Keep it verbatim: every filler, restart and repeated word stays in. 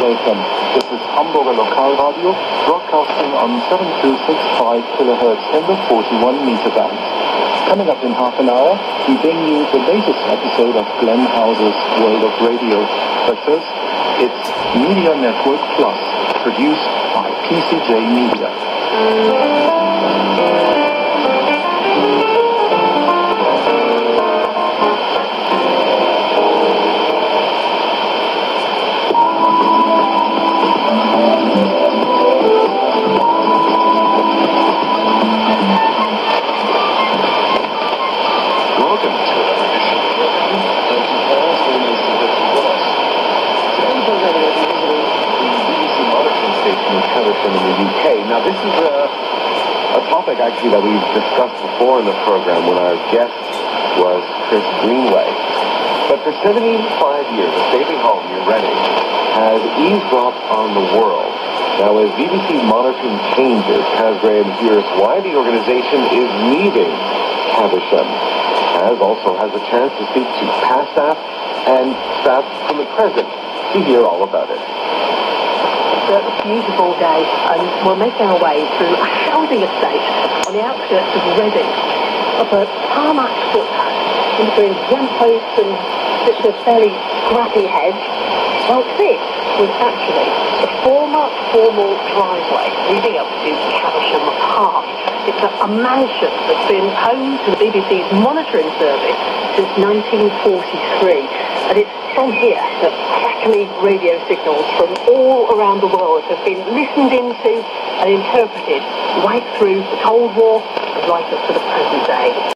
Welcome. This is Hamburger Lokalradio, broadcasting on seven two six five kilohertz in the forty-one meter band. Coming up in half an hour, we bring you the latest episode of Glenn House's World of Radio. But first, it's Media Network Plus, produced by P C J Media. In the U K. Now, this is a, a topic actually that we've discussed before in the program when our guest was Chris Greenway. But for seventy-five years, a stately home near Reading has eavesdropped on the world. Now, as B B C monitoring changes, Kaz Graham hears why the organization is leaving Caversham. Kaz also has a chance to speak to past staff and staff from the present to hear all about it. It's a beautiful day, and we're making our way through a housing estate on the outskirts of Reading, up a tarmac footpath in between lampposts and bits of fairly scrappy hedge. Well, this was actually the former formal driveway leading up to Caversham Park. It's a, a mansion that's been home to the B B C's monitoring service since nineteen forty-three, and it's from here that crackly radio signals from all around the world have been listened into and interpreted right through the Cold War and right up to the present day.